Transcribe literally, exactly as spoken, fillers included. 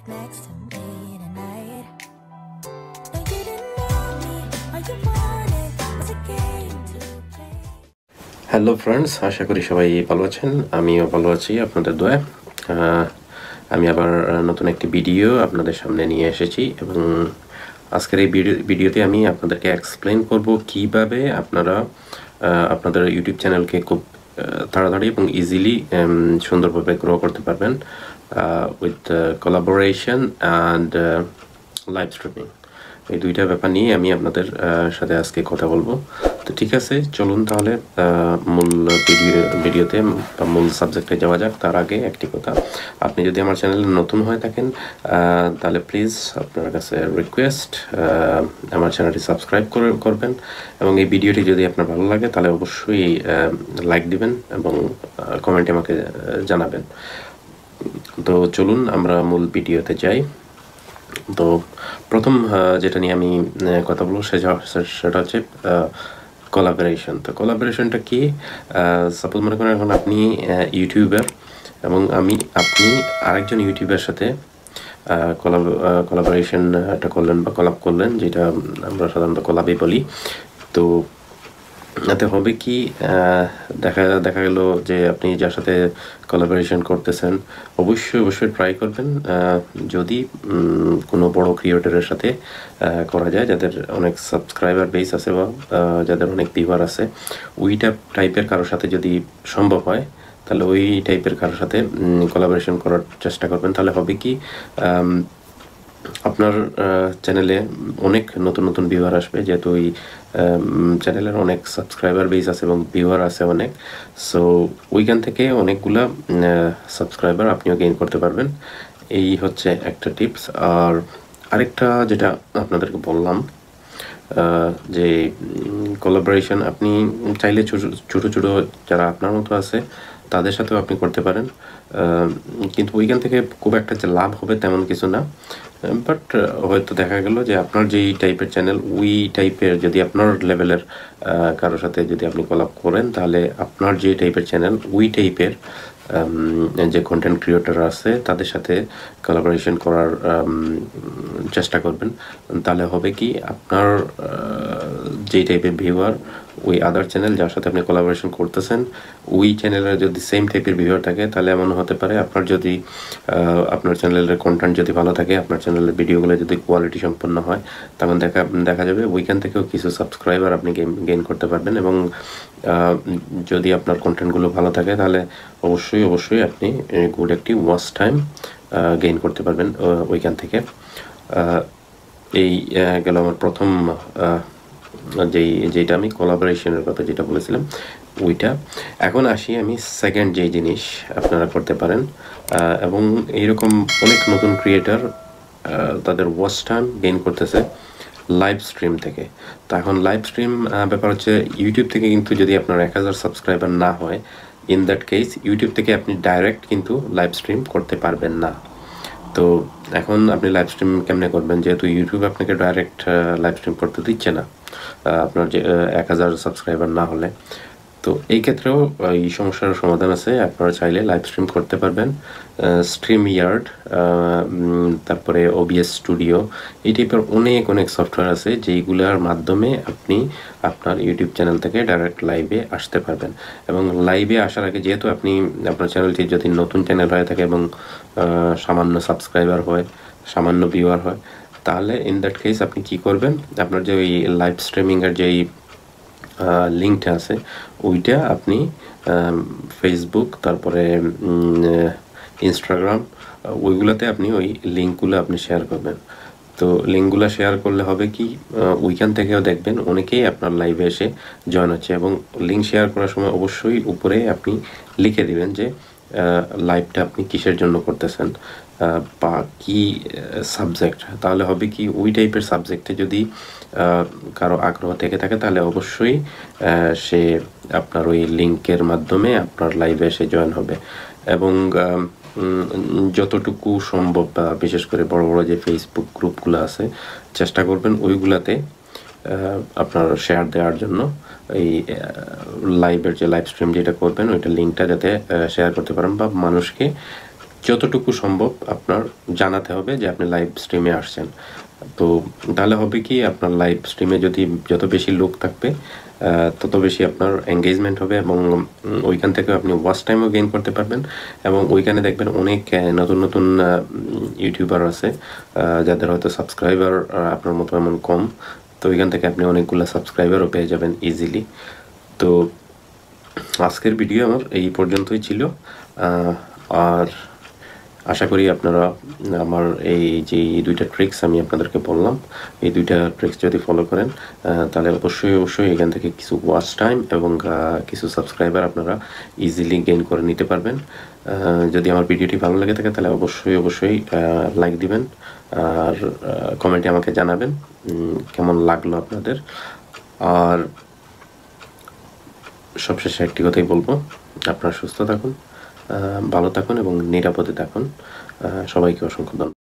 next to me tonight. No, you didn't know me, all you wanted was a game to play. Hello friends, আশা করি সবাই ভালো আছেন। আমিও ভালো আছি আপনাদের দোয়ায়। আমি আবার নতুন একটি ভিডিও আপনাদের সামনে নিয়ে এসেছি এবং আজকের এই ভিডিওতে আমি আপনাদেরকে এক্সপ্লেইন করব কিভাবে আপনারা আপনাদের ইউটিউব চ্যানেলকে খুব তাড়াতাড়ি এবং ইজিলি সুন্দরভাবে গ্রো করতে পারবেন with collaboration and live streaming. এই দুইটা ব্যাপার নিয়ে আমি আপনাদের সাথে আজকে কথা বলবো। তো ঠিক আছে, চলুন তাহলে মূল ভিডিও ভিডিওতে বা মূল সাবজেক্টে যাওয়া যাক। তার আগে একটি কথা, আপনি যদি আমার চ্যানেলে নতুন হয়ে থাকেন তাহলে প্লিজ আপনার কাছে রিকোয়েস্ট আমার চ্যানেলটি সাবস্ক্রাইব করে করবেন এবং এই ভিডিওটি যদি আপনার ভালো লাগে তাহলে অবশ্যই লাইক দিবেন এবং কমেন্টে আমাকে জানাবেন। তো চলুন আমরা মূল ভিডিওতে যাই। তো প্রথম যেটা নিয়ে আমি কথা বলবো সেটা হচ্ছে কোলাবোরেশন। তো কোলাবোরেশনটা কি? সাপোজ মনে করেন এখন আপনি ইউটিউবার এবং আমি আপনি আরেকজন ইউটিউবের সাথে কোলাব কোলাবোরেশনটা করলেন বা কোলাব করলেন, যেটা আমরা সাধারণত কোলাবই বলি। তো এতে হবে কি, দেখা দেখা গেল যে আপনি যার সাথে কোলাবোরেশন করতেছেন অবশ্যই অবশ্যই ট্রাই করবেন যদি কোনো বড় ক্রিয়েটরের সাথে করা যায়, যাদের অনেক সাবস্ক্রাইবার বেস আছে বা যাদের অনেক ভিউয়ার আছে, ওইটা টাইপের কারোর সাথে যদি সম্ভব হয় তাহলে ওই টাইপের কারোর সাথে কোলাবোরেশন করার চেষ্টা করবেন। তাহলে হবে কি, আপনার চ্যানেলে অনেক নতুন নতুন ভিউয়ার আসবে, যেহেতু ওই চ্যানেলের অনেক সাবস্ক্রাইবার বেস আছে এবং ভিউয়ার আছে অনেক। সো ওইখান থেকে অনেকগুলা সাবস্ক্রাইবার আপনিও গেইন করতে পারবেন। এই হচ্ছে একটা টিপস। আর আরেকটা যেটা আপনাদেরকে বললাম যে কোলাবোরেশন আপনি চাইলে ছোটো ছোটো ছোটো যারা আপনার মতো আছে তাদের সাথেও আপনি করতে পারেন, কিন্তু ওইখান থেকে খুব একটা যে লাভ হবে তেমন কিছু না। বাট হয়তো দেখা গেল যে আপনার যেই টাইপের চ্যানেল ওই টাইপের যদি আপনার লেভেলের কারোর সাথে যদি আপনি কোলাব করেন তাহলে আপনার যে টাইপের চ্যানেল ওই টাইপের যে কন্টেন্ট ক্রিয়েটর আছে তাদের সাথে কোলাবোরেশন করার চেষ্টা করবেন। তাহলে হবে কি, আপনার যেই টাইপের ভিউয়ার ওই আদার চ্যানেল যার সাথে আপনি কোলাবোরেশন করতেছেন ওই চ্যানেলের যদি সেম টাইপের ভিউয়ার থাকে তাহলে এমন হতে পারে আপনার যদি আপনার চ্যানেলের কন্টেন্ট যদি ভালো থাকে, আপনার চ্যানেলের ভিডিওগুলো যদি কোয়ালিটি সম্পন্ন হয়, তখন দেখা দেখা যাবে ওইখান থেকেও কিছু সাবস্ক্রাইবার আপনি গেইন করতে পারবেন। এবং যদি আপনার কন্টেন্টগুলো ভালো থাকে তাহলে অবশ্যই অবশ্যই আপনি গুড একটি ওয়াচ টাইম গেইন করতে পারবেন ওইখান থেকে। এই গেল আমার প্রথম যেই যেটা আমি কোলাবোরেশনের কথা যেটা বলেছিলাম ওইটা। এখন আসি আমি সেকেন্ড যেই জিনিস আপনারা করতে পারেন, এবং এইরকম অনেক নতুন ক্রিয়েটর তাদের ওয়াচ টাইম গেইন করতেছে লাইভ স্ট্রিম থেকে। তো এখন লাইভ স্ট্রিম ব্যাপার হচ্ছে, ইউটিউব থেকে কিন্তু যদি আপনার এক হাজার সাবস্ক্রাইবার না হয়, ইন দ্যাট কেস ইউটিউব থেকে আপনি ডাইরেক্ট কিন্তু লাইভ স্ট্রিম করতে পারবেন না। তো এখন আপনি লাইভ স্ট্রিম কেমনে করবেন, যেহেতু ইউটিউব আপনাকে ডাইরেক্ট লাইভ স্ট্রিম করতে দিচ্ছে না আপনার যে এক হাজার সাবস্ক্রাইবার না হলে। তো এই ক্ষেত্রেও এই সমস্যার সমাধান আছে। আপনারা চাইলে লাইভ স্ট্রিম করতে পারবেন স্ট্রিম ইয়ার্ড, তারপরে ওবিএস স্টুডিও, এই টাইপের অনেক অনেক সফটওয়্যার আছে যেইগুলোর মাধ্যমে আপনি আপনার ইউটিউব চ্যানেল থেকে ডাইরেক্ট লাইভে আসতে পারবেন। এবং লাইভে আসার আগে, যেহেতু আপনি আপনার চ্যানেলটি যদি নতুন চ্যানেল হয়ে থাকে এবং সামান্য সাবস্ক্রাইবার হয়, সামান্য ভিউয়ার হয়, তাহলে ইন দ্যাট কেস আপনি কি করবেন, আপনার যে ওই লাইভ স্ট্রিমিংয়ের যেই লিঙ্কটা আছে ওইটা আপনি ফেসবুক তারপরে ইনস্টাগ্রাম ওইগুলোতে আপনি ওই লিঙ্কগুলো আপনি শেয়ার করবেন। তো লিঙ্কগুলো শেয়ার করলে হবে কি, ওইখান থেকেও দেখবেন অনেকেই আপনার লাইভে এসে জয়েন হচ্ছে। এবং লিঙ্ক শেয়ার করার সময় অবশ্যই উপরে আপনি লিখে দিবেন যে লাইভটা আপনি কিসের জন্য করতেছেন বা কি সাবজেক্ট। তাহলে হবে কি, ওই টাইপের সাবজেক্টে যদি কারো আগ্রহ থেকে থাকে তাহলে অবশ্যই সে আপনার ওই লিঙ্কের মাধ্যমে আপনার লাইভে এসে জয়েন হবে। এবং যতটুকু সম্ভব, বা বিশেষ করে বড় বড় যে ফেসবুক গ্রুপগুলো আছে, চেষ্টা করবেন ওইগুলাতে আপনার শেয়ার দেওয়ার জন্য। এই লাইভের যে লাইভ স্ট্রিম যেটা করবেন ওইটা লিঙ্কটা যাতে শেয়ার করতে পারেন বা মানুষকে যতটুকু সম্ভব আপনার জানাতে হবে যে আপনি লাইভ স্ট্রিমে আসছেন। তো তাহলে হবে কি, আপনার লাইভ স্ট্রিমে যদি যত বেশি লোক থাকবে তত বেশি আপনার এঙ্গেজমেন্ট হবে এবং ওইখান থেকে আপনি ওয়াচ টাইমও গেইন করতে পারবেন। এবং ওইখানে দেখবেন অনেক নতুন নতুন ইউটিউবার আছে যাদের হয়তো সাবস্ক্রাইবার আপনার মতো এমন কম, তো ওইখান থেকে আপনি অনেকগুলো সাবস্ক্রাইবারও পেয়ে যাবেন ইজিলি। তো আজকের ভিডিও আমার এই পর্যন্তই ছিল, আর আশা করি আপনারা আমার এই যে দুইটা ট্রিক্স আমি আপনাদেরকে বললাম, এই দুইটা ট্রিক্স যদি ফলো করেন তাহলে অবশ্যই অবশ্যই এখান থেকে কিছু ওয়াচ টাইম এবং কিছু সাবস্ক্রাইবার আপনারা ইজিলি গেইন করে নিতে পারবেন। যদি আমার ভিডিওটি ভালো লেগে থাকে তাহলে অবশ্যই অবশ্যই লাইক দিবেন আর কমেন্টে আমাকে জানাবেন কেমন লাগলো আপনাদের। আর সবশেষে একটি কথাই বলবো, আপনারা সুস্থ থাকুন, ভালো থাকুন এবং নিরাপদে থাকুন। সবাইকে অসংখ্য ধন্যবাদ।